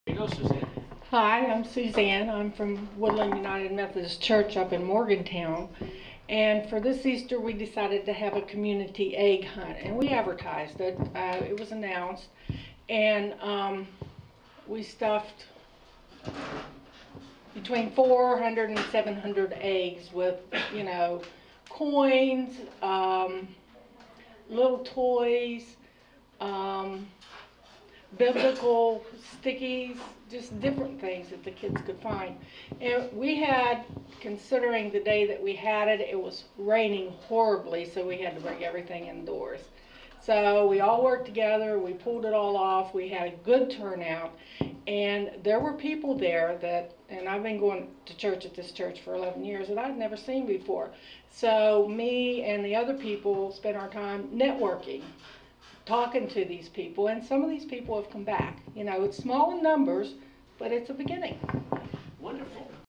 You go, Suzanne. Hi, I'm Suzanne. I'm from Woodland United Methodist Church up in Morgantown. And for this Easter, we decided to have a community egg hunt. And we advertised it. It was announced. And we stuffed between 400 and 700 eggs with, coins, little toys, um, biblical stickies, just different things that the kids could find. And we had, considering the day that we had it, it was raining horribly, so we had to bring everything indoors. So we all worked together, we pulled it all off, we had a good turnout, and there were people there that, and I've been going to church at this church for 11 years, that I'd never seen before. So me and the other people spent our time networking, talking to these people, and some of these people have come back. It's small in numbers, but it's a beginning.